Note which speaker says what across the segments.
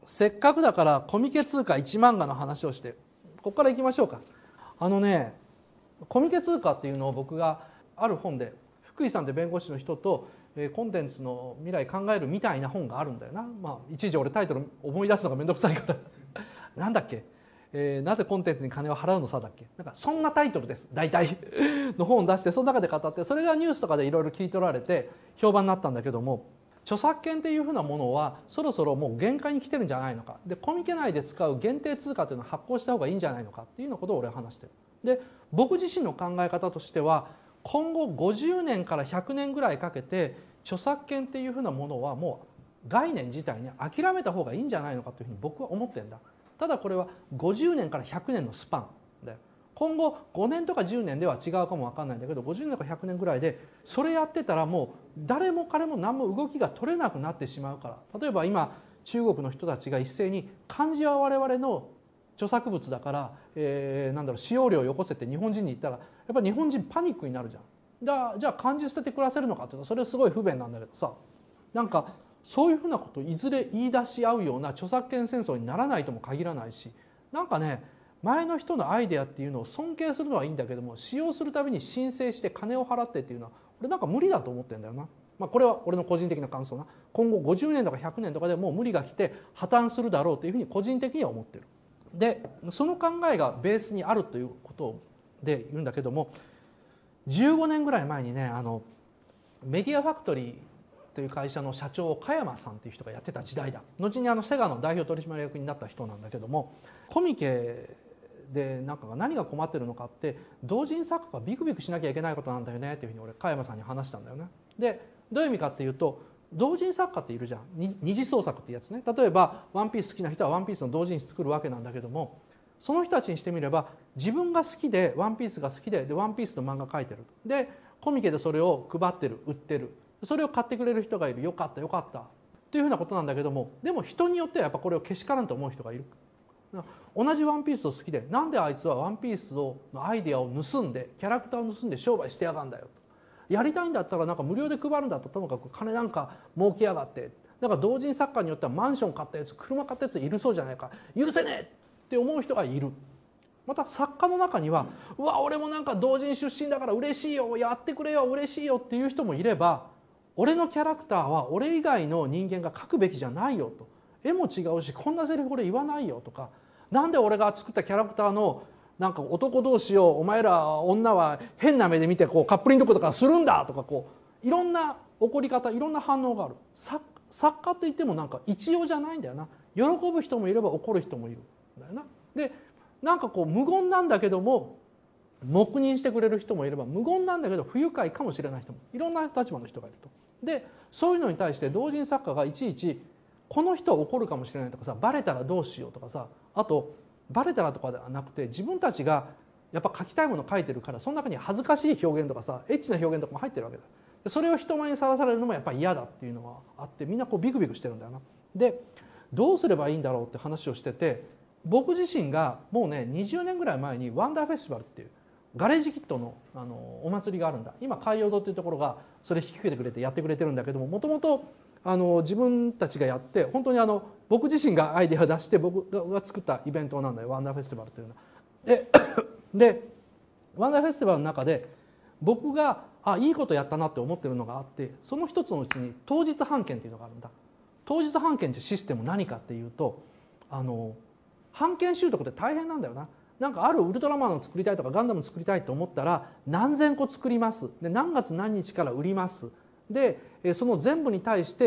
Speaker 1: せっかくだからコミケ通貨1万画の話をして、ここからいきましょうか。コミケ通貨っていうのを僕がある本で、福井さんって弁護士の人とコンテンツの未来考えるみたいな本があるんだよな。いちいち俺タイトル思い出すのがめんどくさいからなんだっけ、なぜコンテンツに金を払うのさだっけ、なんかそんなタイトルです大体の本を出して、その中で語って、それがニュースとかでいろいろ聞い取られて評判になったんだけども、著作権っていうふうなものはそろそろもう限界に来てるんじゃないのか、でコミケ内で使う限定通貨というのを発行した方がいいんじゃないのかっていうようなことを俺は話してる。で僕自身の考え方としては、今後50年から100年ぐらいかけて著作権っていうふうなものはもう概念自体に諦めた方がいいんじゃないのかというふうに僕は思ってるんだ。ただこれは50年から100年のスパンで、今後5年とか10年では違うかも分かんないんだけど、50年とか100年ぐらいでそれやってたらもう誰も彼も何も動きが取れなくなってしまうから。例えば今中国の人たちが一斉に漢字は我々の著作物だから、使用料をよこせって日本人に言ったら、やっぱり日本人パニックになるじゃん。じゃあ漢字捨てて暮らせるのかっていうと、それはすごい不便なんだけどさ、なんかそういうふうなことをいずれ言い出し合うような著作権戦争にならないとも限らないし、なんかね、前の人のアイデアっていうのを尊敬するのはいいんだけども、使用するたびに申請して金を払ってっていうのは俺なんか無理だと思ってんだよな。これは俺の個人的な感想な。今後50年とか100年とかでもう無理が来て破綻するだろうというふうに個人的には思ってる。でその考えがベースにあるということで言うんだけども、15年ぐらい前にね、メディアファクトリーという会社の社長を加山さんという人がやってた時代だ。後にセガの代表取締役になった人なんだけども、コミケで何が困ってるのかって、同人作家がビクビクしなきゃいけないことなんだよねっていうふうに俺加山さんに話したんだよね。でどういう意味かっていうと、同人作家っているじゃん、二次創作ってやつね。例えばワンピース好きな人はワンピースの同人誌作るわけなんだけども、その人たちにしてみれば自分が好きでワンピースが好きでワンピースの漫画描いてる、でコミケでそれを配ってる、売ってる、それを買ってくれる人がいる、よかったよかったっていうふうなことなんだけども、でも人によってはやっぱこれをけしからんと思う人がいる。同じワンピースを好きで、なんであいつはワンピースのアイデアを盗んでキャラクターを盗んで商売してやがんだよと、やりたいんだったら無料で配るんだと、ともかく金なんか儲けやがって、同人作家によってはマンション買ったやつ、車買ったやついるそうじゃないか、許せねえって思う人がいる。また作家の中には、うわ俺も同人出身だから嬉しいよ、やってくれよ嬉しいよっていう人もいれば、俺のキャラクターは俺以外の人間が描くべきじゃないよと、絵も違うしこんなセリフ俺言わないよとか、なんで俺が作ったキャラクターの男同士をお前ら女は変な目で見てカップリングとかするんだとか、いろんな怒り方、いろんな反応がある。作家って言っても一様じゃないんだよな。喜ぶ人もいれば怒る人もいるんだよな。で無言なんだけども黙認してくれる人もいれば、無言なんだけど不愉快かもしれない人も、いろんな立場の人がいると。でそういうのに対して同人作家がいちいちこの人は怒るかもしれないとかさ、バレたらどうしようとかさ、あとバレたらとかではなくて、自分たちがやっぱ書きたいものを書いてるから、その中に恥ずかしい表現とかさ、エッチな表現とかも入ってるわけだ。でそれを人前にさらされるのもやっぱり嫌だっていうのがあって、みんなビクビクしてるんだよな。でどうすればいいんだろうって話をしてて、僕自身がもうね20年ぐらい前にワンダーフェスティバルっていうガレージキットのお祭りがあるんだ。今海洋堂っていうところがそれ引き受けてくれてやってくれてるんだけども、もともと自分たちがやって、本当に僕自身がアイデアを出して僕が作ったイベントなんだよ、ワンダーフェスティバルというのは。でワンダーフェスティバルの中で僕がいいことやったなって思ってるのがあって、その一つのうちに当日版権っていうのがあるんだ。当日版権というシステム何かっていうと、版権習得って大変なんだよな。あるウルトラマンを作りたいとかガンダムを作りたいと思ったら何千個作ります。で何月何日から売ります。でその全部に対して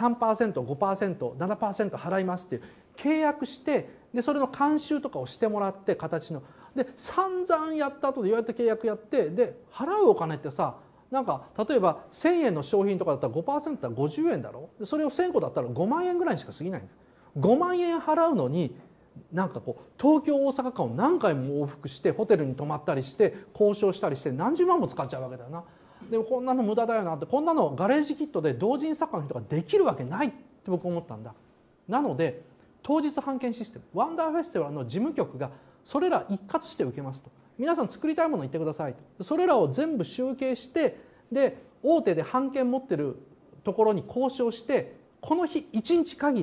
Speaker 1: 3%、5%、7% 払いますっていう契約して、でそれの監修とかをしてもらって、形ので散々やった後で言われて契約やって、で払うお金ってさ、例えば1,000円の商品とかだったら 5% だったら50円だろ。でそれを1,000個だったら5万円ぐらいにしか過ぎないんだよ。5万円払うのに東京大阪間を何回も往復してホテルに泊まったりして交渉したりして何十万も使っちゃうわけだよな。でもこんなの無駄だよなって、こんなのガレージキットで同人作家の人ができるわけないって僕思ったんだ。なので当日版権システム、ワンダーフェスティバルの事務局がそれら一括して受けますと。皆さん作りたいもの言ってくださいと。それらを全部集計して、で大手で版権持ってるところに交渉して、この日1日限り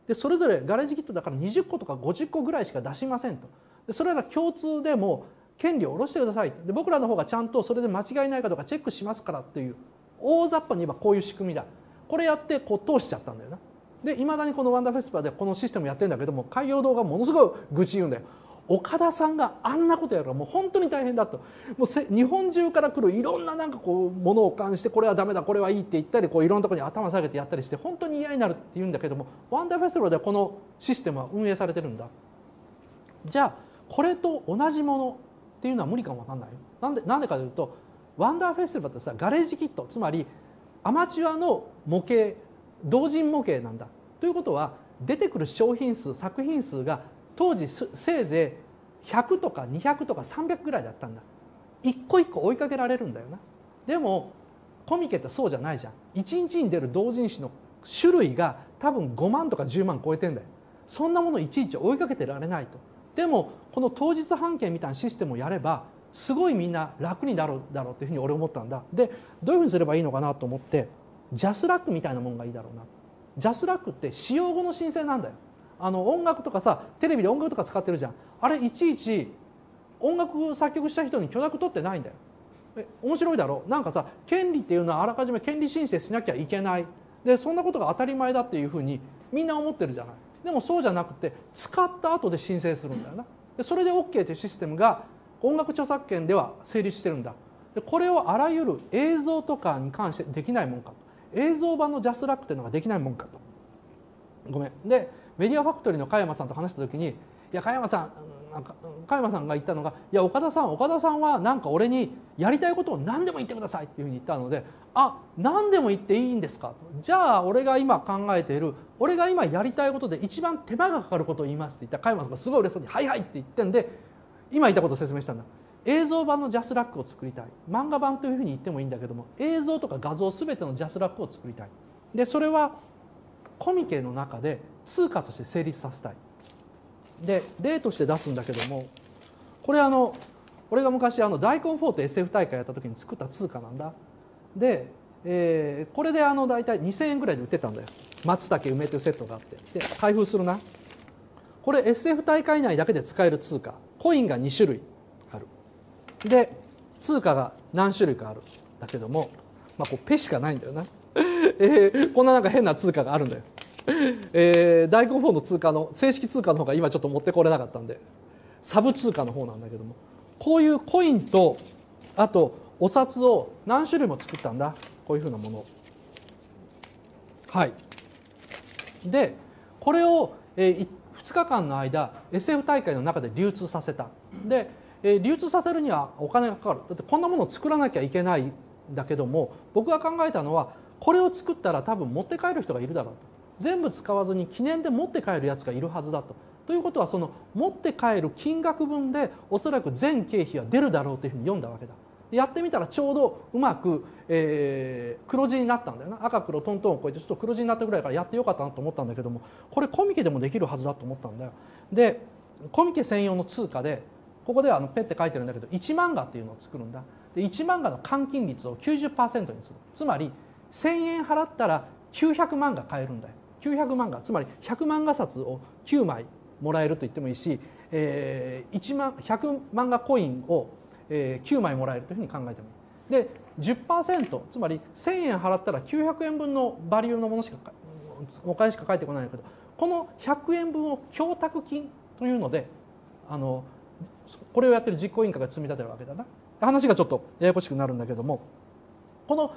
Speaker 1: でそれぞれガレージキットだから20個とか50個ぐらいしか出しませんと。でそれら共通でも権利を下ろしてください。で僕らの方がちゃんとそれで間違いないかどうかチェックしますからっていう、大雑把に言えばこういう仕組みだ。これやってこう通しちゃったんだよな。でいまだにこのワンダーフェスティバルでこのシステムやってるんだけども、開業動画ものすごい愚痴言うんだよ。岡田さんがあんなことやるからもう本当に大変だと。もう日本中から来るいろんななんかこうものを関してこれはダメだこれはいいって言ったり、こういろんなところに頭下げてやったりして本当に嫌になるって言うんだけども、ワンダーフェスティバルではこのシステムは運営されてるんだ。じゃあこれと同じものっていうのは無理かもわかんないよ。なんでかというと、ワンダーフェスティバルってさ、ガレージキット、つまりアマチュアの模型、同人模型なんだ。ということは出てくる商品数、作品数が当時せいぜい100とか200とか300ぐらいだったんだ。一個一個追いかけられるんだよな。でもコミケってそうじゃないじゃん。1日に出る同人誌の種類が多分5万とか10万超えてんだよ。そんなものをいちいち追いかけてられないと。でもこの当日販券みたいなシステムをやればすごいみんな楽になるだろうっていうふうに俺思ったんだ。でどういうふうにすればいいのかなと思って、ジャスラックみたいなもんがいいだろうな。ジャスラックって使用後の申請なんだよ。音楽とかさ、テレビで音楽とか使ってるじゃん。あれいちいち音楽作曲した人に許諾取ってないんだよ。面白いだろう。なんかさ、権利っていうのはあらかじめ権利申請しなきゃいけない。でそんなことが当たり前だっていうふうにみんな思ってるじゃない。でもそうじゃなくて使った後で申請するんだよな。でそれで OK というシステムが音楽著作権では成立してるんだ。でこれをあらゆる映像とかに関してできないもんかと。映像版のジャスラックっていうのができないもんかと。ごめん。でメディアファクトリーの加山さんと話した時に、いや加山さんが言ったのが、いや岡田さんはなんか俺にやりたいことを何でも言ってくださいっていうふうに言ったので、あ、何でも言っていいんですかと。じゃあ俺が今考えている、俺が今やりたいことで一番手間がかかることを言いますって言ったら、加山さんがすごい嬉しそうに「はいはい」って言ってんで、今言ったことを説明したんだ。映像版のジャスラックを作りたい。漫画版というふうに言ってもいいんだけども、映像とか画像全てのジャスラックを作りたい。でそれはコミケの中で通貨として成立させたい。で例として出すんだけども、これ俺が昔大根フォート SF 大会やった時に作った通貨なんだ。で、これで大体2000円ぐらいで売ってたんだよ。松茸梅というセットがあって。で開封するな。これ SF 大会内だけで使える通貨。コインが2種類ある。で通貨が何種類かあるんだけども、こうペしかないんだよな。こんななんか変な通貨があるんだよ。大根フォーの通貨の正式通貨の方が今ちょっと持ってこれなかったんでサブ通貨の方なんだけども、こういうコインとあとお札を何種類も作ったんだ。こういうふうなもの。はい。でこれを2日間の間 SF 大会の中で流通させた。で流通させるにはお金がかかる。だってこんなものを作らなきゃいけないんだけども、僕が考えたのはこれを作ったら多分持って帰る人がいるだろうと。全部使わずに記念で持って帰るやつがいるはずだと。ということはその持って帰る金額分でおそらく全経費は出るだろうというふうに読んだわけだ。やってみたらちょうどうまく、黒字になったんだよな。赤黒トントンを超えてちょっと黒字になったぐらいからやってよかったなと思ったんだけども、これコミケでもできるはずだと思ったんだよ。でコミケ専用の通貨でここではペッて書いてるんだけど1万画っていうのを作るんだ。で1万画の換金率を 90% にする。つまり1000円払ったら900万画買えるんだよ。900万画、つまり100万画札を9枚もらえると言ってもいいし、100万画コインを9枚もらえるというふうに考えてもいい。で 10%、 つまり1000円払ったら900円分のバリューのものしかお金しか返ってこないんだけど、この100円分を供託金というのでこれをやってる実行委員会が積み立てるわけだな。話がちょっとややこしくなるんだけども、この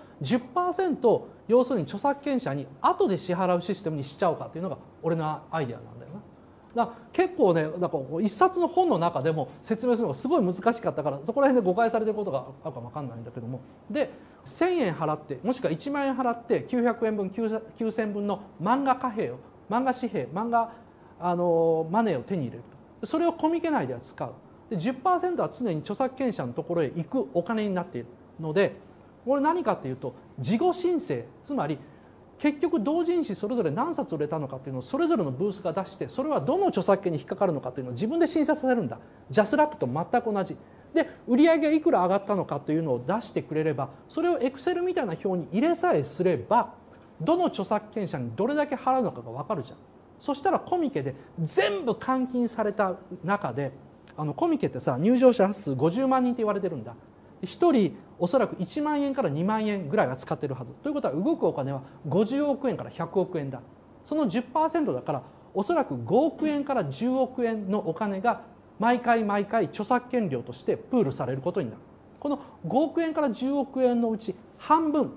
Speaker 1: 10% 要するに著作権者に後で支払うシステムにしちゃおうかというのが俺のアイデアなんだよな。だから結構ね、なんか一冊の本の中でも説明するのがすごい難しかったから、そこら辺で誤解されてることがあるか分かんないんだけども、で1000円払ってもしくは1万円払って900円分9000分の漫画貨幣を漫画紙幣漫画マネーを手に入れると。それをコミケ内では使う。で 10% は常に著作権者のところへ行くお金になっているので、これ何かっていうと事後申請、つまり結局同人誌それぞれ何冊売れたのかっていうのをそれぞれのブースが出して、それはどの著作権に引っかかるのかっていうのを自分で審査させるんだ。ジャスラックと全く同じで、売上がいくら上がったのかというのを出してくれれば、それをエクセルみたいな表に入れさえすればどの著作権者にどれだけ払うのかが分かるじゃん。 そしたらコミケで全部換金された中で、コミケってさ入場者数50万人って言われてるんだ。1人おそらく1万円から2万円ぐらいは使ってるはずということは、動くお金は50億円から100億円だ。その 10% だからおそらく5億円から10億円のお金が毎回毎回著作権料としてプールされることになる。この5億円から10億円のうち半分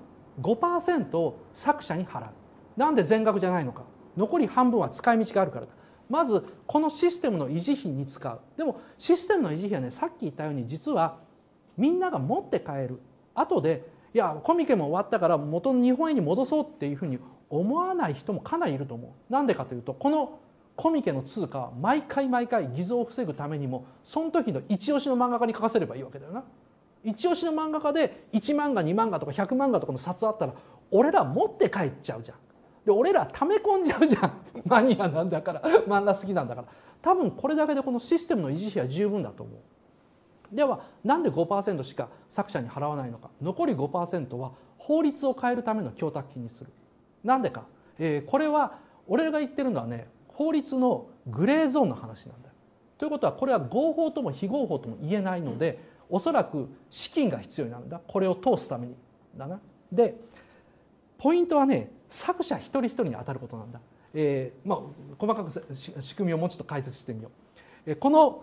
Speaker 1: 5% を作者に払う。なんで全額じゃないのか。残り半分は使い道があるからだ。まずこのシステムの維持費に使う。でもシステムの維持費はね、さっき言ったように実はみんなが持って帰る。後でいやコミケも終わったから元の日本円に戻そうっていうふうに思わない人もかなりいると思う。なんでかというと、このコミケの通貨は毎回毎回偽造を防ぐためにもその時の一押しの漫画家に書かせればいいわけだよな。一押しの漫画家で1万画2万画とか100万画とかの札あったら俺ら持って帰っちゃうじゃん。で俺ら溜め込んじゃうじゃん。マニアなんだから、漫画好きなんだから。多分これだけでこのシステムの維持費は十分だと思う。ではなんで 5% しか作者に払わないのか。残り 5% は法律を変えるための供託金にする。なんでか、これは俺が言ってるのはね、法律のグレーゾーンの話なんだ。ということはこれは合法とも非合法とも言えないので、おそらく資金が必要になるんだ。これを通すためにだな。でポイントはね、作者一人一人に当たることなんだ。細かく仕組みをもうちょっと解説してみよう。この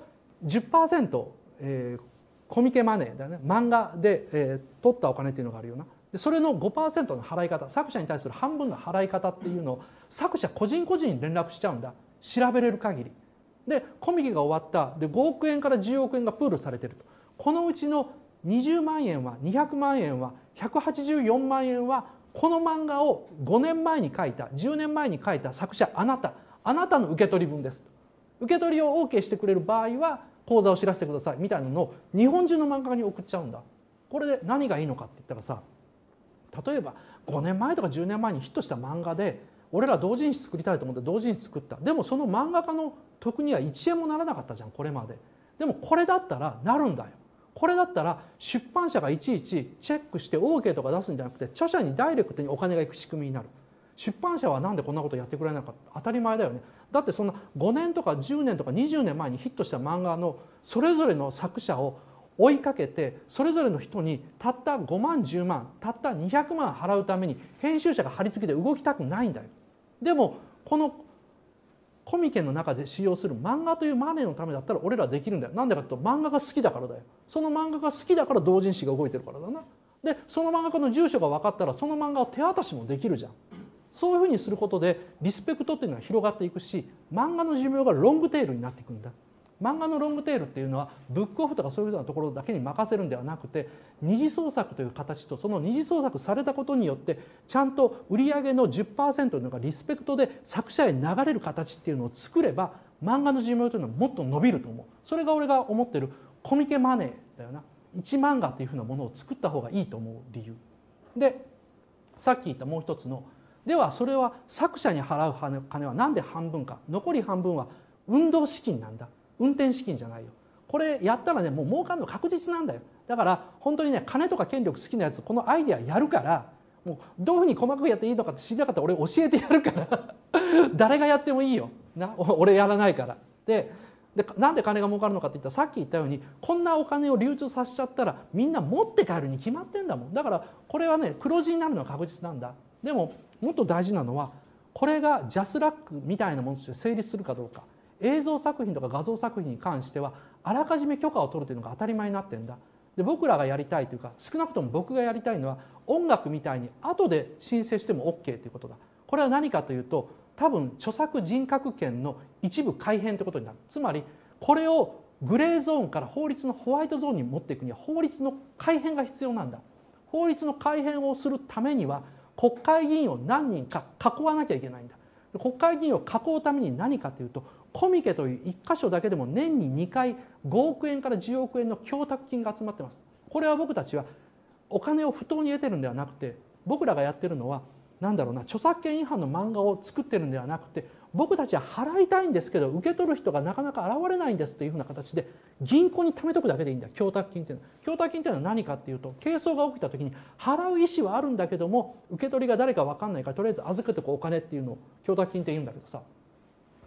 Speaker 1: 10%、コミケマネーだね、漫画で、取ったお金っていうのがあるよな。でそれの 5% の払い方、作者に対する半分の払い方っていうのを作者個人個人に連絡しちゃうんだ。調べれる限りで、コミケが終わったで5億円から10億円がプールされてると。このうちの20万円は200万円は184万円はこの漫画を5年前に書いた10年前に書いた作者あなたの受け取り分ですと。受け取りを OK してくれる場合は口座を知らせてくださいみたいなのを日本中の漫画家に送っちゃうんだ。これで何がいいのかって言ったらさ、例えば5年前とか10年前にヒットした漫画で俺ら同人誌作りたいと思って同人誌作った。でもその漫画家の得には1円もならなかったじゃんこれまで。でもこれだったらなるんだよ。これだったら出版社がいちいちチェックして OK とか出すんじゃなくて、著者にダイレクトにお金がいく仕組みになる。出版社はなんでこんなことやってくれなかった。当たり前だよね。だってそんな5年とか10年とか20年前にヒットした漫画のそれぞれの作者を追いかけて、それぞれの人にたった5万10万たった200万払うために編集者が張り付きで動きたくないんだよ。でもこのコミケの中で使用する漫画というマネーのためだったら俺らできるんだよ。なんでかというと漫画が好きだからだよ。その漫画が好きだから同人誌が動いてるからだな。でその漫画家の住所が分かったらその漫画を手渡しもできるじゃん。そういうふうにすることでリスペクトっていうのは広がっていくし、漫画の寿命がロングテールになっていくんだ。漫画のロングテールっていうのはブックオフとかそういうようなところだけに任せるんではなくて、二次創作という形とその二次創作されたことによってちゃんと売上の 10% というのがリスペクトで作者へ流れる形っていうのを作れば漫画の寿命というのはもっと伸びると思う。それが俺が思ってるコミケマネーだよな。一漫画っていうふうなものを作った方がいいと思う理由で、さっき言ったもう一つのではそれは作者に払う金はなんで半分か。残り半分は運動資金なんだ。運転資金じゃないよ。これやったらねもう儲かるの確実なんだよ。だから本当にね金とか権力好きなやつこのアイデアやるから、もうどういうふうに細かくやっていいのかって知りたかったら俺教えてやるから誰がやってもいいよな、俺やらないから。でなんで金が儲かるのかって言ったらさっき言ったようにこんなお金を流通させちゃったらみんな持って帰るに決まってんだもん。だからこれはね黒字になるのは確実なんだ。でももっと大事なのはこれがジャスラックみたいなものとして成立するかどうか。映像作品とか画像作品に関してはあらかじめ許可を取るというのが当たり前になってんだ。で僕らがやりたいというか少なくとも僕がやりたいのは音楽みたいに後で申請しても OK ということだ。これは何かというと多分著作人格権の一部改変ということになる。つまりこれをグレーゾーンから法律のホワイトゾーンに持っていくには法律の改変が必要なんだ。法律の改変をするためには国会議員を何人か囲わなきゃいけないんだ。国会議員を囲うために何かというとコミケという一箇所だけでも年に2回5億円から10億円の供託金が集まってます。これは僕たちはお金を不当に得てるんではなくて、僕らがやってるのはなんだろうな、著作権違反の漫画を作ってるんではなくて、僕たちは払いたいんですけど受け取る人がなかなか現れないんですというふうな形で銀行に貯めとくだけでいいんだ。供託金っていうのは。供託金というのは何かっていうと、係争が起きた時に払う意思はあるんだけども受け取りが誰か分かんないからとりあえず預けておくお金っていうのを供託金って言うんだけどさ、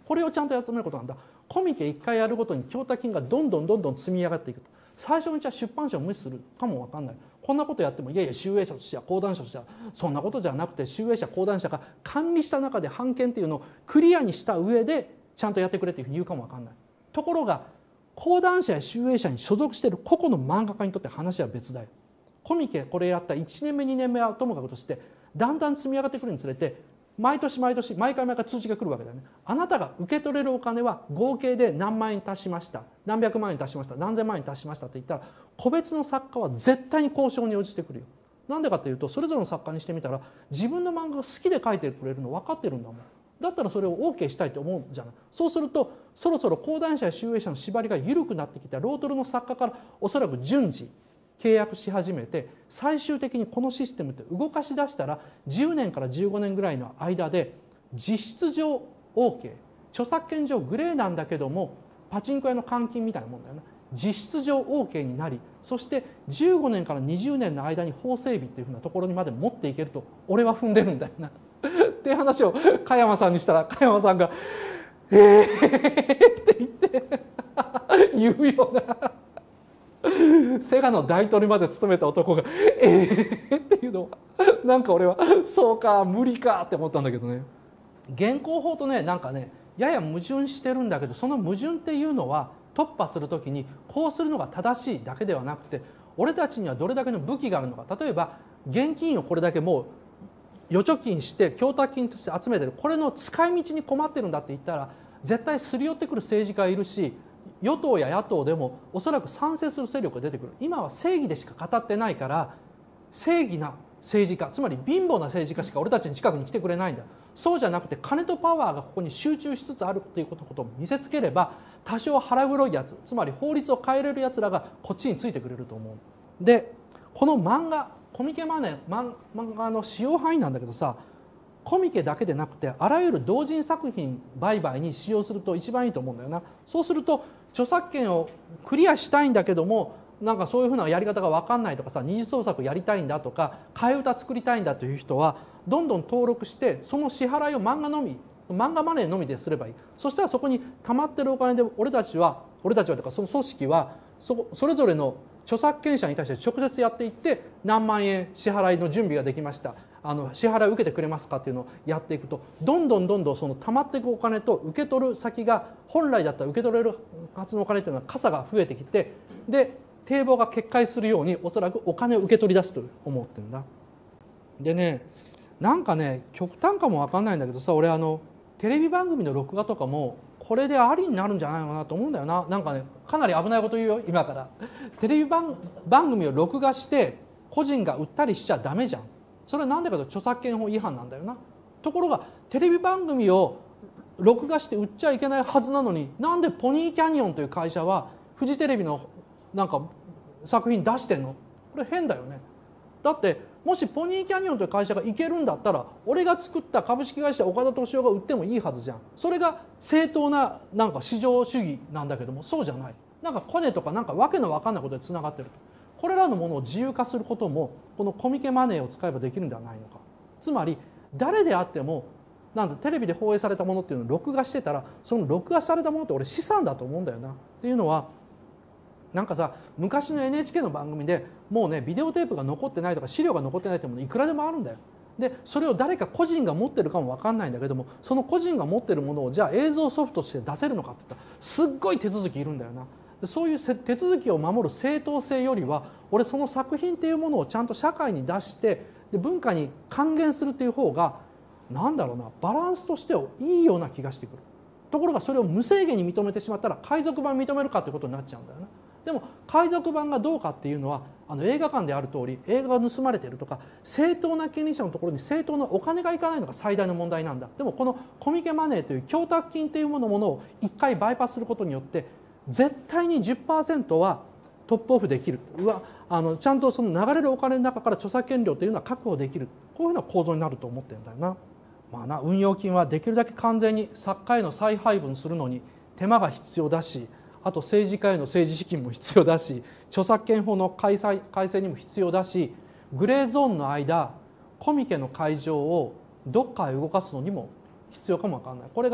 Speaker 1: これをちゃんと集めることなんだ。コミケ1回やるごとに供託金がどんどん積み上がっていくと。最初にじゃあ出版社を無視するかも分かんない。こんなことやってもいやいや集英社としては講談社としてはそんなことじゃなくて、集英社講談社が管理した中で版権っていうのをクリアにした上でちゃんとやってくれっていうふうに言うかも分かんない。ところが講談社や集英社に所属している個々の漫画家にとって話は別だよ。コミケこれやった1年目2年目はともかくとしてだんだん積み上がってくるにつれて毎年毎回通知が来るわけだよね。あなたが受け取れるお金は合計で何万円達しました、何百万円達しました、何千万円達しましたって言ったら個別の作家は絶対に交渉に応じてくるよ。なんでかっていうとそれぞれの作家にしてみたら自分の漫画が好きで書いてくれるの分かってるんだもん。だったらそれを OK したいと思うんじゃない。そうするとそろそろ講談社や集英社の縛りが緩くなってきたロートルの作家からおそらく順次契約し始めて、最終的にこのシステムって動かし出したら10年から15年ぐらいの間で実質上 OK、 著作権上グレーなんだけどもパチンコ屋の換金みたいなもんだよな。実質上 OK になり、そして15年から20年の間に法整備っていうふうなところにまで持っていけると俺は踏んでるんだよなっていう話を加山さんにしたら加山さんが「って言って言うようなセガの大統領まで務めた男が「っていうのはなんか俺はそうか無理かって思ったんだけどね。現行法とねなんかねやや矛盾してるんだけど、その矛盾っていうのは突破するときにこうするのが正しいだけではなくて、俺たちにはどれだけの武器があるのか。例えば現金をこれだけもう預貯金して供託金として集めてる、これの使い道に困ってるんだって言ったら絶対すり寄ってくる政治家がいるし、与党や野党でもおそらく賛成する勢力が出てくる。今は正義でしか語ってないから正義な政治家、つまり貧乏な政治家しか俺たちに近くに来てくれないんだ。そうじゃなくて金とパワーがここに集中しつつあるっていうことを見せつければ多少腹黒いやつ、つまり法律を変えれるやつらがこっちについてくれると思う。でこの漫画コミケマネー漫画の使用範囲なんだけどさ、コミケだけでなくてあらゆる同人作品売買に使用すると一番いいと思うんだよな。そうすると著作権をクリアしたいんだけどもなんかそういうふうなやり方が分かんないとかさ、二次創作やりたいんだとか替え歌作りたいんだという人はどんどん登録してその支払いを漫画マネーのみですればいい。そしたらそこに溜まってるお金で俺たちはというかその組織はそれぞれの著作権者に対して直接やっていって何万円支払いの準備ができました、支払いを受けてくれますかっていうのをやっていくとどんどんその溜まっていくお金と受け取る先が本来だったら受け取れるはずのお金というのは傘が増えてきて、で堤防が決壊するようにおそらくお金を受け取り出すと思ってるんだ。でねなんかね極端かも分かんないんだけどさ、俺テレビ番組の録画とかもこれでありになるんじゃないのかなと思うんだよな。なんかねかなり危ないこと言うよ今から。テレビ番組を録画して個人が売ったりしちゃダメじゃん。それはなんでかというと著作権法違反なんだよな。ところがテレビ番組を録画して売っちゃいけないはずなのに、なんでポニーキャニオンという会社はフジテレビのなんか作品出してんの？これ変だよね。だってもしポニーキャニオンという会社がいけるんだったら俺が作った株式会社岡田斗司夫が売ってもいいはずじゃん。それが正当ななんか市場主義なんだけどもそうじゃない。なんかコネとかなんかわけのわかんないことでつながってると。これらのものを自由化することもこのコミケマネーを使えばできるんではないのか。つまり誰であってもなんだテレビで放映されたものっていうのを録画してたらその録画されたものって俺資産だと思うんだよな。っていうのはなんかさ昔の NHK の番組でもうねビデオテープが残ってないとか資料が残ってないってものいくらでもあるんだよ。でそれを誰か個人が持ってるかも分かんないんだけども、その個人が持ってるものをじゃあ映像ソフトとして出せるのかって言ったらすっごい手続きいるんだよな。でそういう手続きを守る正当性よりは俺その作品っていうものをちゃんと社会に出してで文化に還元するっていう方がなんだろうなバランスとしていいような気がしてくる。ところがそれを無制限に認めてしまったら海賊版認めるかってことになっちゃうんだよな。でも海賊版がどうかっていうのは映画館である通り映画が盗まれているとか正当な権利者のところに正当なお金がいかないのが最大の問題なんだ。でもこのコミケマネーという供託金というものを一回バイパスすることによって絶対に 10% はトップオフできる。ちゃんとその流れるお金の中から著作権料というのは確保できる。こういうような構造になると思ってるんだよな。まあな運用金はできるだけ完全に作家への再配分するのに手間が必要だし、あと政治家への政治資金も必要だし、著作権法の改正にも必要だし、グレーゾーンの間コミケの会場をどっかへ動かすのにも必要かもわかんない。これが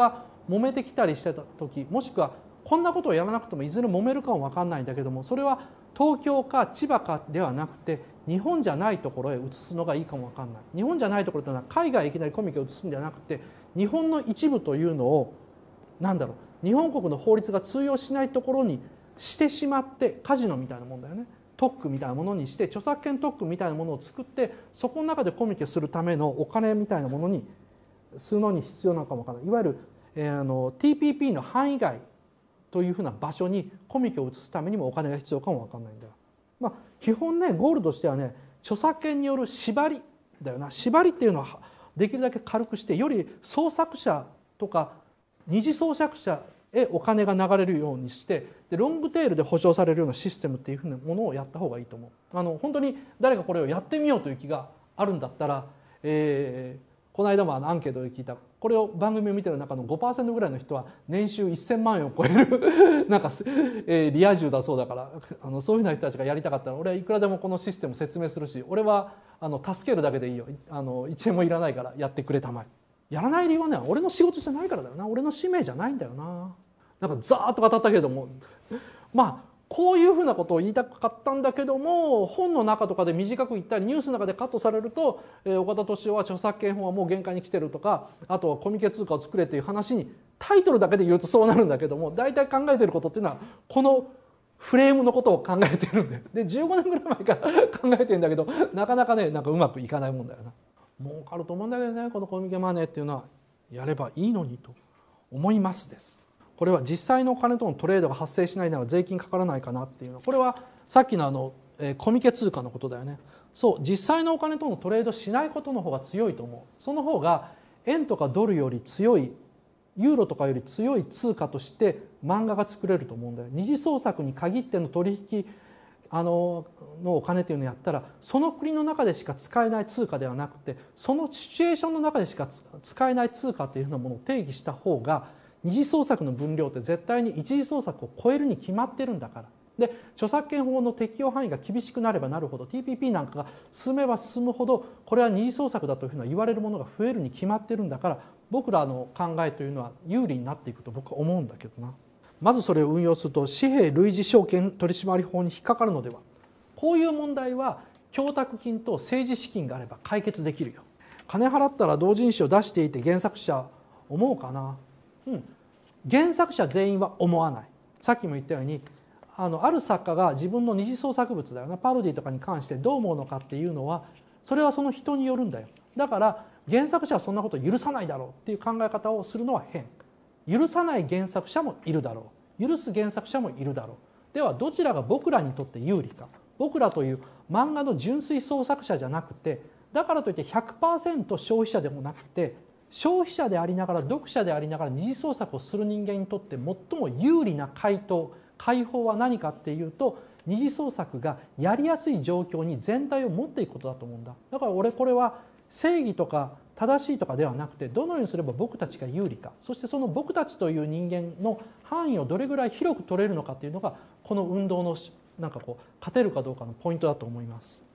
Speaker 1: 揉めてきたりしてた時、もしくはこんなことをやらなくてもいずれ揉めるかも分かんないんだけども、それは東京か千葉かではなくて日本じゃないところへ移すのがいいかも分かんない。日本じゃないところというのは海外へいきなりコミケを移すんではなくて、日本の一部というのを日本国の法律が通用しないところにしてしまって、カジノみたいなもんだよね。特区みたいなものにして、著作権特区みたいなものを作って、そこの中でコミケするためのお金みたいなものにするのに必要なのかもわからない。いわゆる、TPP の範囲外というふうな場所にコミケを移すためにもお金が必要かもわかんないんだよ。基本ね、ゴールとしてはね、著作権による縛りだよな。縛りっていうのはできるだけ軽くして、より創作者とか二次創作者へお金が流れるようにして、でロングテールで保証されるようなシステムっていうふうなものをやった方がいいと思う。本当に誰かこれをやってみようという気があるんだったら、この間もアンケートで聞いた、これを番組を見てる中の 5% ぐらいの人は年収1000万円を超えるなんか、リア充だそうだから、そういうふうな人たちがやりたかったら、俺はいくらでもこのシステム説明するし、俺は助けるだけでいいよ、1円もいらないからやってくれたまえ。やらない理由はね、俺の仕事じゃないからだよな。俺の使命じゃないんだよな。なんかザーッと語ったけれども、こういうふうなことを言いたかったんだけども、本の中とかで短く言ったりニュースの中でカットされると、岡田敏夫は著作権法はもう限界に来てるとか、あとはコミケ通貨を作れっていう話にタイトルだけで言うとそうなるんだけども、大体考えてることっていうのはこのフレームのことを考えてるんだよ。で15年ぐらい前から考えてるんだけど、なかなかね、なんかうまくいかないもんだよな。儲かると思うんだけどね、このコミケマネーっていうのはやればいいのにと思いますです。これは実際のお金とのトレードが発生しないなら税金かからないかなっていうのは、これはさっきのコミケ通貨のことだよね。そう、実際のお金とのトレードしないことの方が強いと思う。その方が円とかドルより強い、ユーロとかより強い通貨として漫画が作れると思うんだよ。二次創作に限っての取引のお金っていうのをやったら、その国の中でしか使えない通貨ではなくて、そのシチュエーションの中でしか使えない通貨っていうふうなものを定義した方が、二次創作の分量って絶対に一次創作を超えるに決まってるんだから。で著作権法の適用範囲が厳しくなればなるほど、 TPP なんかが進めば進むほど、これは二次創作だというふうな言われるものが増えるに決まってるんだから、僕らの考えというのは有利になっていくと僕は思うんだけどな。まずそれを運用すると紙幣類似証券取締法に引っかかるのでは。こういう問題は供託金と政治資金があれば解決できるよ。金払ったら同人誌を出していて原作者思うかな。原作者全員は思わない。さっきも言ったようにある作家が自分の二次創作物だよな、パロディとかに関してどう思うのかっていうのは、それはその人によるんだよ。だから原作者はそんなこと許さないだろうっていう考え方をするのは変。許さない原作者もいるだろう、許す原作者もいるだろう。ではどちらが僕らにとって有利か。僕らという漫画の純粋創作者じゃなくて、だからといって 100% 消費者でもなくて、消費者でありながら読者でありながら二次創作をする人間にとって最も有利な解放は何かっていうと、二次創作がやりやすい状況に全体を持っていくことだと思うんだ。だから俺これは正義とか正しいとかではなくて、どのようにすれば僕たちが有利か、そしてその僕たちという人間の範囲をどれぐらい広く取れるのかっていうのが、この運動の勝てるかどうかのポイントだと思います。